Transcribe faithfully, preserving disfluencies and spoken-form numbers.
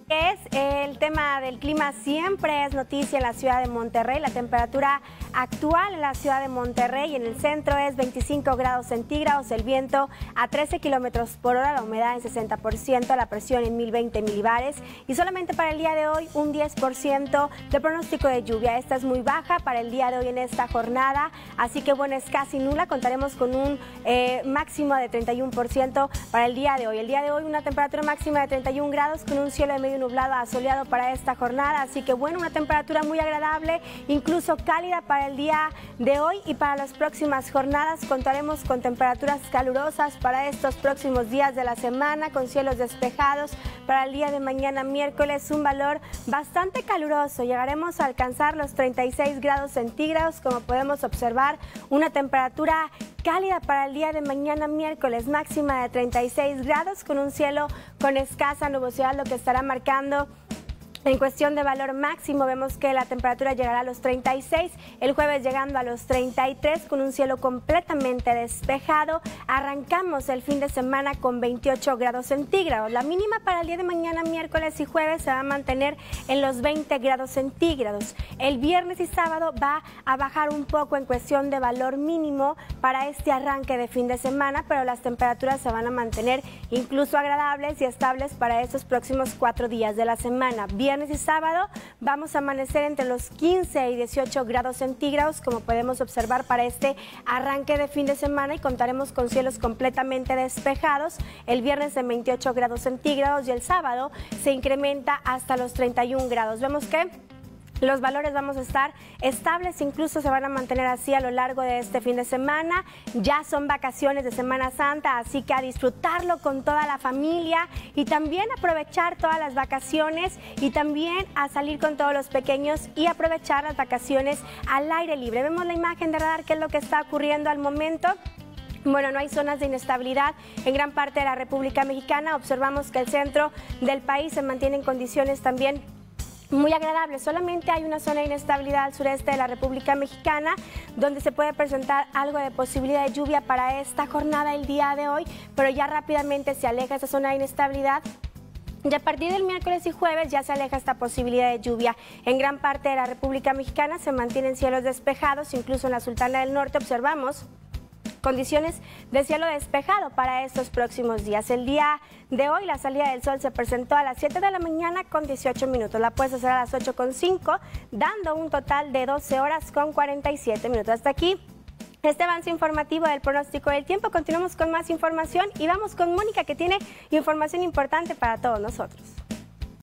Es el tema del clima siempre es noticia en la ciudad de Monterrey. La temperatura actual en la ciudad de Monterrey, en el centro, es veinticinco grados centígrados, el viento a trece kilómetros por hora, la humedad en sesenta por ciento, la presión en mil veinte milibares y solamente para el día de hoy un diez por ciento de pronóstico de lluvia. Esta es muy baja para el día de hoy en esta jornada, así que bueno, es casi nula. Contaremos con un eh, máximo de treinta y uno por ciento para el día de hoy. El día de hoy una temperatura máxima de treinta y un grados con un cielo de medio nublado a soleado para esta jornada, así que bueno, una temperatura muy agradable, incluso cálida para el día de hoy y para las próximas jornadas. Contaremos con temperaturas calurosas para estos próximos días de la semana, con cielos despejados para el día de mañana miércoles, un valor bastante caluroso. Llegaremos a alcanzar los treinta y seis grados centígrados, como podemos observar, una temperatura cálida para el día de mañana miércoles, máxima de treinta y seis grados con un cielo con escasa nubosidad, lo que estará marcando en cuestión de valor máximo. Vemos que la temperatura llegará a los treinta y seis, el jueves llegando a los treinta y tres con un cielo completamente despejado. Arrancamos el fin de semana con veintiocho grados centígrados. La mínima para el día de mañana miércoles y jueves se va a mantener en los veinte grados centígrados. El viernes y sábado va a bajar un poco en cuestión de valor mínimo para este arranque de fin de semana, pero las temperaturas se van a mantener incluso agradables y estables para estos próximos cuatro días de la semana. Viernes y sábado vamos a amanecer entre los quince y dieciocho grados centígrados, como podemos observar para este arranque de fin de semana, y contaremos con cielos completamente despejados. El viernes en veintiocho grados centígrados y el sábado se incrementa hasta los treinta y un grados. Vemos que los valores vamos a estar estables, incluso se van a mantener así a lo largo de este fin de semana. Ya son vacaciones de Semana Santa, así que a disfrutarlo con toda la familia y también aprovechar todas las vacaciones y también a salir con todos los pequeños y aprovechar las vacaciones al aire libre. Vemos la imagen de radar, qué es lo que está ocurriendo al momento. Bueno, no hay zonas de inestabilidad en gran parte de la República Mexicana. Observamos que el centro del país se mantiene en condiciones también muy agradable. Solamente hay una zona de inestabilidad al sureste de la República Mexicana, donde se puede presentar algo de posibilidad de lluvia para esta jornada el día de hoy, pero ya rápidamente se aleja esa zona de inestabilidad. Y a partir del miércoles y jueves ya se aleja esta posibilidad de lluvia. En gran parte de la República Mexicana se mantienen cielos despejados, incluso en la Sultana del Norte observamos condiciones de cielo despejado para estos próximos días. El día de hoy la salida del sol se presentó a las siete de la mañana con dieciocho minutos. La puedes hacer a las ocho con cinco, dando un total de doce horas con cuarenta y siete minutos. Hasta aquí este avance informativo del pronóstico del tiempo. Continuamos con más información y vamos con Mónica, que tiene información importante para todos nosotros.